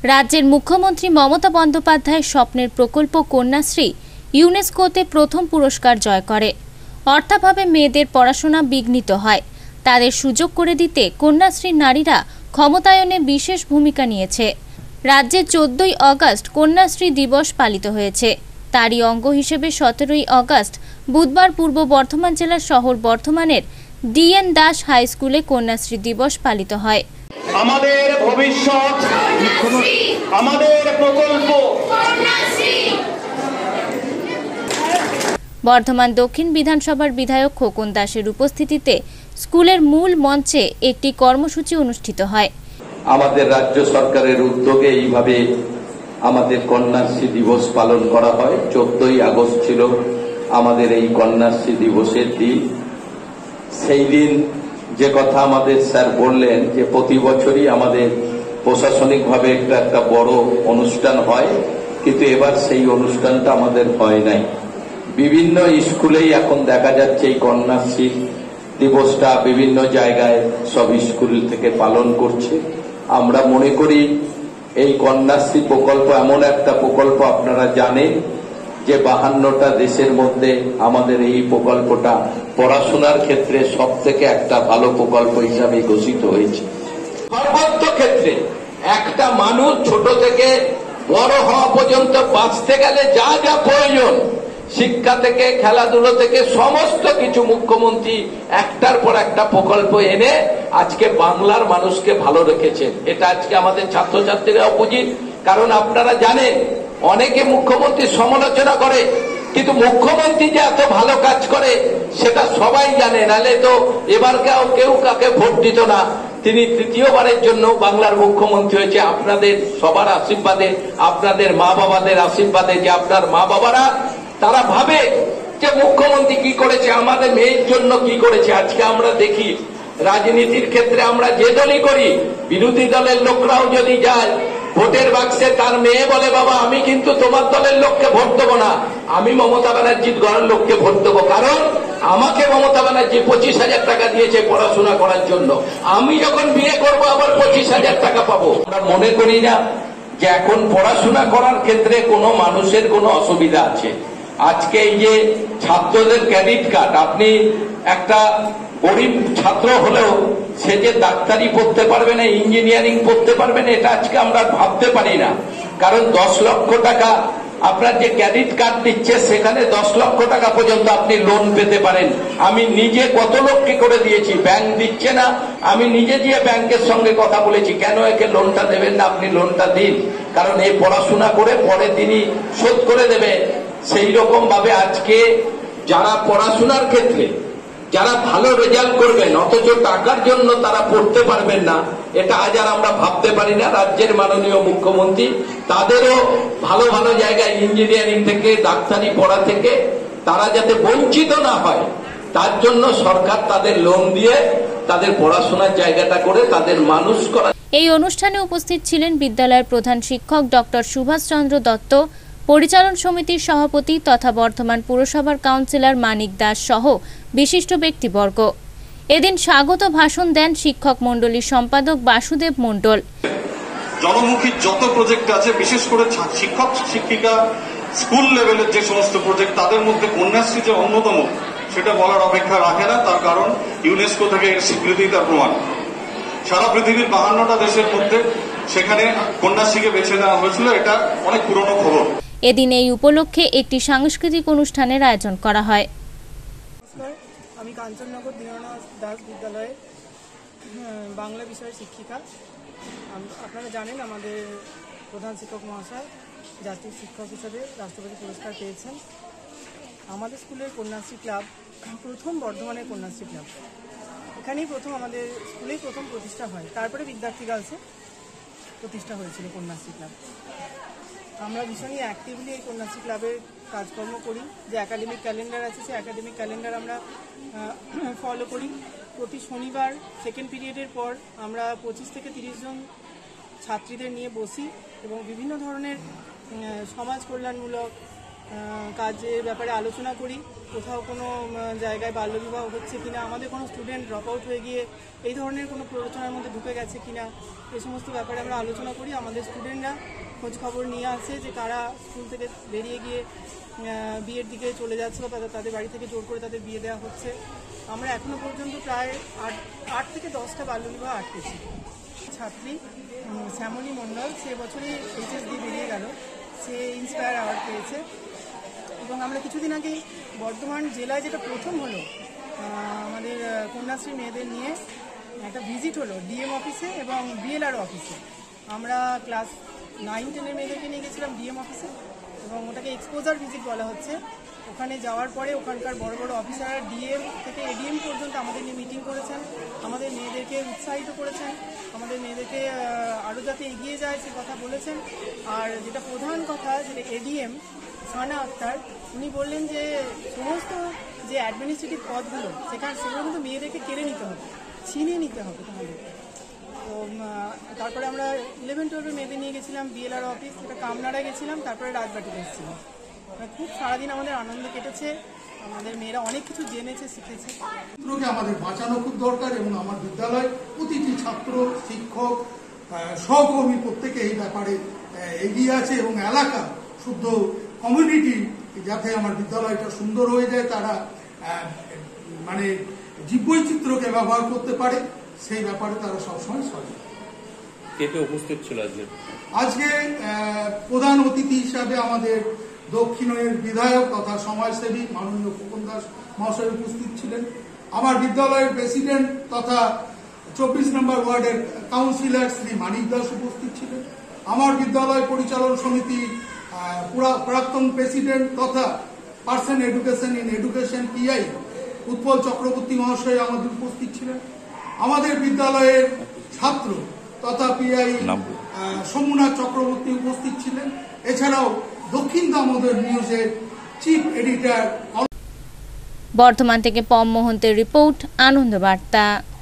রাজ্যের মুখ্যমন্ত্রী মমতা বন্দ্যোপাধ্যায়ের স্বপ্নের প্রকল্প কন্যাশ্রী ইউনেস্কোতে প্রথম পুরস্কার জয় করে। অর্থাভাবে মেয়েদের পড়াশোনা বিঘ্নিত হয়, তাদের সুযোগ করে দিতে কন্যাশ্রী নারীরা ক্ষমতায়নে বিশেষ ভূমিকা নিয়েছে। রাজ্যে 14ই আগস্ট কন্যাশ্রী দিবস পালিত হয়েছে। তারই অঙ্গ হিসেবে 17ই আগস্ট বুধবার পূর্ব বর্ধমান জেলার শহর বর্ধমানের ডিএন দাস হাই স্কুলে কন্যাশ্রী দিবস পালিত হয়। আমাদের ভবিষ্যৎ, আমাদের প্রকল্প। বর্ধমান দক্ষিণ বিধানসভার বিধায়ক খোকন দাসের উপস্থিতিতে স্কুলের মূল মঞ্চে একটি কর্মসূচি অনুষ্ঠিত হয়। আমাদের রাজ্য সরকারের উদ্যোগে এইভাবে আমাদের কন্যাশ্রী দিবস পালন করা হয়। 14ই আগস্ট ছিল আমাদের এই কন্যাশ্রী দিবসের দিন। সেই দিন যে কথা আমাদের স্যার বললেন যে প্রতি বছরই আমাদের প্রশাসনিকভাবে একটা বড় অনুষ্ঠান হয়, কিন্তু এবার সেই অনুষ্ঠানটা আমাদের হয় নাই। বিভিন্ন স্কুলেই এখন দেখা যাচ্ছে এই কন্যাশ্রী দিবসটা বিভিন্ন জায়গায় সব স্কুল থেকে পালন করছে। আমরা মনে করি এই কন্যাশ্রী প্রকল্প এমন একটা প্রকল্প, আপনারা জানেন যে 52টা দেশের মধ্যে আমাদের এই প্রকল্পটা পড়াশোনার ক্ষেত্রে সব থেকে একটা ভালো প্রকল্প হিসাবে ঘোষিত হয়েছে। সর্বত্র ক্ষেত্রে একটা মানুষ ছোট থেকে বড় হওয়া পর্যন্ত বাঁচতে গেলে যা যা প্রয়োজন, শিক্ষা থেকে খেলাধুলো থেকে সমস্ত কিছু মুখ্যমন্ত্রী একটার পর একটা প্রকল্প এনে আজকে বাংলার মানুষকে ভালো রেখেছেন। এটা আজকে আমাদের ছাত্রছাত্রীরা বুঝি। কারণ আপনারা জানেন অনেকে মুখ্যমন্ত্রীর সমালোচনা করে, কিন্তু মুখ্যমন্ত্রী যে এত ভালো কাজ করে সেটা সবাই জানে, নাহলে তো এবার কেউ কাকে ভোট দিত না। তিনি তৃতীয়বারের জন্য বাংলার মুখ্যমন্ত্রী হয়েছে আপনাদের সবার আশীর্বাদে, আপনাদের মা বাবাদের আশীর্বাদে। যে আপনার মা বাবারা তারা ভাবে যে মুখ্যমন্ত্রী কি করেছে, আমাদের মেয়ের জন্য কি করেছে। আজকে আমরা দেখি রাজনীতির ক্ষেত্রে আমরা যে দলই করি, বিরোধী দলের লোকরাও যদি যায় ভোটের বাক্সে, তার মেয়ে বলে বাবা আমি কিন্তু তোমার দলের লোককে ভোট দেবো না, আমি মমতা ব্যানার্জির ঘরের লোককে ভোট দেবো, কারণ আমাকে মমতা ব্যানার্জি 25,000 টাকা দিয়েছে পড়াশোনা করার জন্য, আমি যখন বিয়ে করবো আবার 25,000 টাকা পাবো। আমরা মনে করি না যে এখন পড়াশোনা করার ক্ষেত্রে কোনো মানুষের কোনো অসুবিধা আছে। আজকে এই যে ছাত্রদের ক্রেডিট কার্ড, আপনি একটা গরিব ছাত্র হলেও সে যে ডাক্তারি পড়তে পারবে না, ইঞ্জিনিয়ারিং পড়তে পারবে না, এটা আজকে আমরা ভাবতে পারি না। কারণ 10 লক্ষ টাকা আপনার যে ক্রেডিট কার্ড দিচ্ছে, সেখানে 10 লক্ষ টাকা পর্যন্ত আপনি লোন পেতে পারেন। আমি নিজে কত লোককে করে দিয়েছি, ব্যাংক দিচ্ছে না, আমি নিজে গিয়ে ব্যাংকের সঙ্গে কথা বলেছি, কেন একে লোনটা দেবেন না, আপনি লোনটা দিন, কারণ এই পড়াশোনা করে পরে তিনি শোধ করে দেবে। সেই রকম ভাবে আজকে যারা পড়াশোনার ক্ষেত্রে যারা ভালো রেজাল্ট করবেন অথচ টাকার জন্য তারা পড়তে পারবেন না, এটা আজ আর আমরা ভাবতে পারি না। রাজ্যের মাননীয় মুখ্যমন্ত্রী তাদেরও ভালো ভালো জায়গায় ইঞ্জিনিয়ারিং থেকে ডাক্তারি পড়া থেকে তারা যাতে বঞ্চিত না হয়, তার জন্য সরকার তাদের লোন দিয়ে তাদের পড়াশোনার জায়গাটা করে তাদের মানুষ করা। এই অনুষ্ঠানে উপস্থিত ছিলেন বিদ্যালয়ের প্রধান শিক্ষক ডক্টর সুভাষ চন্দ্র দত্ত, পরিচালন সমিতির সভাপতি তথা বর্ধমান পুরসভার কাউন্সিলর মানিক দাস সহ বিশিষ্ট ব্যক্তিবর্গ। এদিন স্বাগত ভাষণ দেন শিক্ষক মণ্ডলীর সম্পাদক বাসুদেব মণ্ডল। জনমুখী যত প্রজেক্ট আছে, বিশেষ করে শিক্ষক শিক্ষিকা স্কুল লেভেলের যে সমস্ত প্রজেক্ট, তাদের মধ্যে কন্যাশ্রী যে অন্যতম, সেটা বলার অপেক্ষা রাখে না। তার কারণ ইউনেস্কো থেকে এর স্বীকৃতি তার প্রমাণ। সারা পৃথিবীর 52টা দেশের মধ্যে সেখানে কন্যাশ্রীকে বেছে নেওয়া হয়েছিল, এটা অনেক পুরনো খবর। এদিন এই উপলক্ষে একটি সাংস্কৃতিক অনুষ্ঠানের আয়োজন করা হয়। আমি কাঞ্চননগর দীননাথ দাস বিদ্যালয়ে বাংলা বিষয়ের শিক্ষিকা। আপনারা জানেন আমাদের প্রধান শিক্ষক মহাশয় জাতীয় শিক্ষক হিসেবে রাষ্ট্রপতি পুরস্কার পেয়েছেন। আমাদের স্কুলের কন্যাশ্রী ক্লাব প্রথম বর্ধমানের কন্যাশ্রী ক্লাব, এখানেই প্রথম আমাদের স্কুলেই প্রথম প্রতিষ্ঠা হয়। তারপরে বিদ্যার্থী গার্লসে প্রতিষ্ঠা হয়েছিল কন্যাশ্রী ক্লাব। আমরা ভীষণই অ্যাক্টিভলি এই কন্যাশ্রী ক্লাবের কাজকর্ম করি। যে একাডেমিক ক্যালেন্ডার আছে, সেই একাডেমিক ক্যালেন্ডার আমরা ফলো করি। প্রতি শনিবার সেকেন্ড পিরিয়ডের পর আমরা 25 থেকে 30 জন ছাত্রীদের নিয়ে বসি এবং বিভিন্ন ধরনের সমাজ কল্যাণমূলক কাজের ব্যাপারে আলোচনা করি, কোথাও কোনো জায়গায় বাল্যবিবাহ হচ্ছে কিনা, আমাদের কোনো স্টুডেন্ট ড্রপ আউট হয়ে গিয়ে এই ধরনের কোনো প্ররোচনার মধ্যে ঢুকে গেছে কিনা, এই সমস্ত ব্যাপারে আমরা আলোচনা করি। আমাদের স্টুডেন্টরা খোঁজ খবর নিয়ে আসে যে কারা স্কুল থেকে বেরিয়ে গিয়ে বিয়ের দিকে চলে যাচ্ছে বা তাদের বাড়ি থেকে জোর করে তাদের বিয়ে দেওয়া হচ্ছে। আমরা এখনও পর্যন্ত প্রায় 8 থেকে 10টা বাল্যবিবাহ আটকেছি। ছাত্রী শ্যামলী মণ্ডল সে বছরই এইচএস দিয়ে বেরিয়ে গেল, সে ইন্সপায়ার অ্যাওয়ার্ড পেয়েছে। এবং আমরা কিছুদিন আগেই বর্ধমান জেলায় যেটা প্রথম হলো, আমাদের কন্যাশ্রী মেয়েদের নিয়ে একটা ভিজিট হলো ডিএম অফিসে এবং বিএলআর অফিসে। আমরা ক্লাস 9-10 মেয়েদেরকে নিয়ে গেছিলাম ডিএম অফিসে এবং ওটাকে এক্সপোজার ভিজিট বলা হচ্ছে। ওখানে যাওয়ার পরে ওখানকার বড় বড় অফিসাররা ডিএম থেকে এডিএম পর্যন্ত আমাদের নিয়ে মিটিং করেছেন, আমাদের মেয়েদেরকে উৎসাহিত করেছেন, আমাদের মেয়েদেরকে আরও যাতে এগিয়ে যায় সে কথা বলেছেন। আর যেটা প্রধান কথা, যেটা এডিএম সানা আক্তার উনি বললেন যে সমস্ত যে অ্যাডমিনিস্ট্রেটিভ পদগুলো সেগুলো কিন্তু মেয়েদেরকে কেড়ে নিতে হবে, ছিনিয়ে নিতে হবে তাহলে। তো তারপরে আমরা 11-12 মেয়েদের নিয়ে গেছিলাম বিএলআর অফিস, সেটা কামনাড়ায় গেছিলাম, তারপরে রাজবাটিতে এসেছিলাম। খুব সারাদিন আমাদের আনন্দ কেটেছে, আমাদের মেয়েরা অনেক কিছু জেনেছে, শিখেছে। ছাত্রকে আমাদের বাঁচানো খুব দরকার এবং আমার বিদ্যালয় প্রতিটি ছাত্র, শিক্ষক, সহকর্মী প্রত্যেকে এই ব্যাপারে এগিয়ে আছে এবং এলাকা শুদ্ধ কমিউনিটি যাতে আমার বিদ্যালয়টা সুন্দর হয়ে যায়, তারা মানে জীববৈচিত্র্যকে ব্যবহার করতে পারে সেই ব্যাপারে তারা সবসময় সচেতন। কে কে উপস্থিত ছিল আজকে প্রধান অতিথি হিসাবে আমাদের দক্ষিণের বিধায়ক তথা সমাজসেবী মাননীয় খোকন দাস মহাশয় উপস্থিত ছিলেন। আমার বিদ্যালয়ের প্রেসিডেন্ট তথা 24 নম্বর ওয়ার্ডের কাউন্সিলর শ্রী মানিক দাস উপস্থিত ছিলেন। আমার বিদ্যালয় পরিচালন সমিতি প্রাক্তন প্রেসিডেন্ট তথা person education in education PI Utpal Chakraborty মহাশয় আমাদের উপস্থিত ছিলেন। আমাদের বিদ্যালয়ের ছাত্র তথা পিআই সোমনাথ চক্রবর্তী উপস্থিত ছিলেন। এছাড়াও দক্ষিণ দামোদর নিউজের চিফ এডিটর। বর্ধমান থেকে পম মোহন্তের রিপোর্ট, আনন্দ বার্তা।